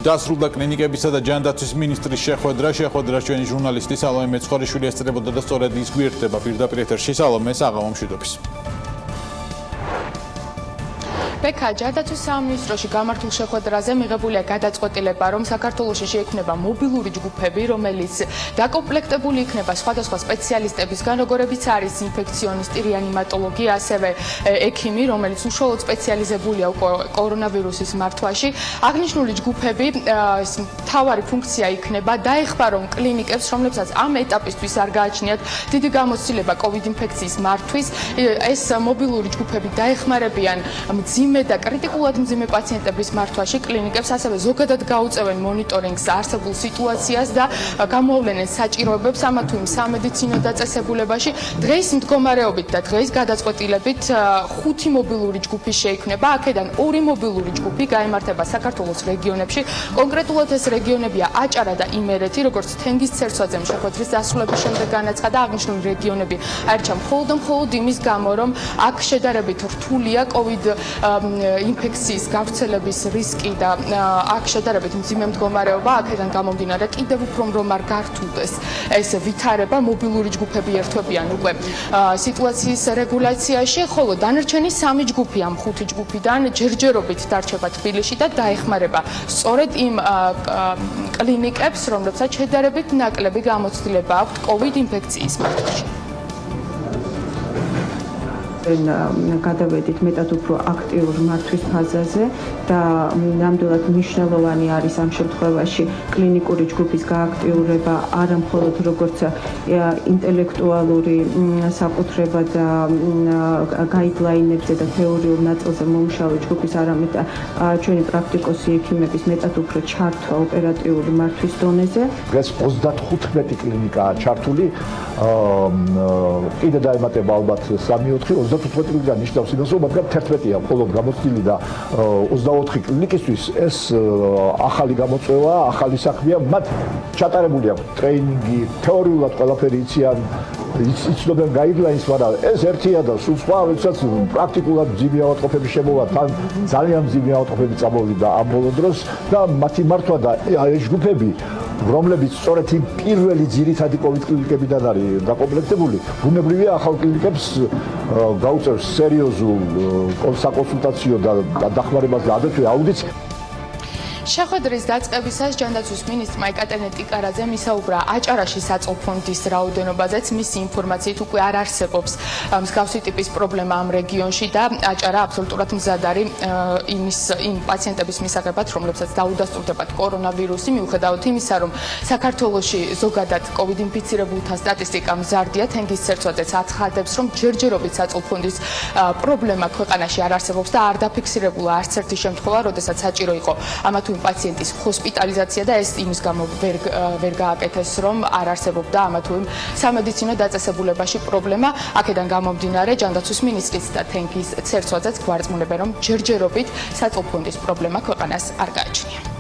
დასრულდა კლინიკებისა და ჯანდაცვის მინისტრის შეხვედრა ჩვენი ჟურნალისტი სალომე მეცხოვარიშვილი ესწრებოდა და სწორედ ის გვერდება პირდაპირ ეთერში. სალომე, საღამო მშვიდობის. ბექა ჯანდაცვის სამინისტროში გამართულ შეხვედრაზე მიღებულია გადაწყვეტილება, რომ საქართველოში შეიქმნება მობილური ჯგუფები, რომელიც დაკომპლექტებული იქნება სხვადასხვა სპეციალისტებისგან, როგორებიც არის ინფექციონისტი, რეანიმატოლოგი, ასევე ექიმი, რომელიც უშუალოდ სპეციალიზებულია კორონავირუსის მართვაში. აღნიშნული ჯგუფები მთავარი ფუნქცია იქნება დაეხმარონ კლინიკებს, რომლებსაც ამ ეტაპისთვის არ გააჩნიათ დიდი გამოცდილება COVID ინფექციის მართვის. ეს მობილური ჯგუფები დაეხმარებიან და კრიტიკულად მძიმე პაციენტების მართვაში კლინიკებს, ასევე ზოგადად გაუწევენ მონიტორინგს არსებულ სიტუაციას და გამოავლენენ საჭიროებებს ამა თუ იმ სამედიცინო დაწესებულებაში. დღეს მდგომარეობით და დღეს გადაწყვეტილებით 5 მობილური ჯგუფი შეიქმნება. აქედან 2 მობილური ჯგუფი გაიმართება საქართველოს რეგიონებში. კონკრეტულად ეს რეგიონებია აჭარა და იმერეთი, როგორც თენგიზ ცერცვაძემ შეხვედრის დასრულების შემდეგ განაცხადა. აღნიშნული რეგიონები აირჩა მხოლოდ იმის გამო, რომ აქ შედარებით რთულია COVID ინფექციის გავრცელების რისკი და აქ შედარებით მძიმე მდგომარეობა. აქედან გამომდინარე კიდევ უფრო რომ არ გართულდეს ეს ვითარება, მობილური ჯგუფები ერთვებიან უკვე სიტუაციის რეგულაციაში, ხოლო დანარჩენი 3 ჯგუფი ამ 5 ჯგუფიდან ჯერჯერობით დარჩება თბილისში და დაეხმარება სწორედ იმ კლინიკებს, რომლებსაც შედარებით ნაკლები გამოცდილება აქვთ COVID ინფექციის მართვაში. გადავედით მეტად უფრო აქტიურ მართვის ფაზაზე და ნამდვილად მნიშვნელოვანი არის ამ შემთხვევაში კლინიკური ჯგუფის გააქტიურება არა მხოლოდ როგორც ინტელექტუალური საკუთრება და გაიდლაინებზე და თეორიულ ნაწილზე მომუშავე ჯგუფის, არამედ ჩვენი პრაქტიკოსი ექიმების მეტად უფრო ჩართვა ოპერატიული მართვის დონეზე. დღეს 35 კლინიკაა ჩართული, კიდე დაემატება ალბათ 3-4 35 კლინიკა ნიშნავს იმას, რომ მათგან 11-ია მხოლოდ გამოცდილი და 24 კლინიკისთვის ეს ახალი გამოწვევა, ახალი საქმეა. მათ ჩატარებული აქვს ტრეინინგი, თეორიულად ყველაფერი იციან, იცნობენ გაიდლაინს, მაგრამ ეს ერთია და სულ სხვა, როდესაც პრაქტიკულად მძიმე ავადმყოფები შემოვა, თან ძალიან მძიმე ავადმყოფები წამოვიდა ამ ბოლო დროს და მათი მართვა და ეს ჯგუფები, რომლებიც სწორედ იმ პირველი ძირითადი COVID კლინიკებიდან არის დაკომპლექტებული, ბუნებრივია ახალ კლინიკებს გაუწევს სერიოზულ საკონსულტაციო და დახმარებას და აგრეთვე აუდიტს. შეხვედრის დაწყებისას ჯანდაცვის მინისტრმა ეკატერინე ტიკარაძემ ისაუბრა აჭარაში საწოლ ფონდის რაოდენობაზეც. მისი ინფორმაციით უკვე არ არსებობს მსგავსი ტიპის პრობლემა ამ რეგიონში და აჭარა აბსოლუტურად მზად არის იმ პაციენტების მისაღებად, რომლებსაც დაუდასტურდებათ კორონავირუსი, მიუხედავად იმისა, რომ საქართველოში ზოგადად COVID ინფიცირებულთა სტატისტიკა მზარდია. თენგიზ ცერცვაძეც აცხადებს, რომ ჯერჯერობით საწოლ ფონდის პრობლემა ქვეყანაში არ არსებობს და არ დაფიქსირებულა არც ერთი შემთხვევა, როდესაც საჭირო იყო ამა თუ იმ პაციენტის ჰოსპიტალიზაცია და ეს იმის გამო ვერ გააკეთეს, რომ არ არსებობდა ამა თუ იმ სამედიცინო დაწესებულებაში პრობლემა. აქედან გამომდინარე ჯანდაცვის მინისტრიც და თენგიზ ცერცვაძეც გვარწმუნებენ, რომ ჯერჯერობით საწოლ ფონდის პრობლემა ქვეყანას არ გააჩნია.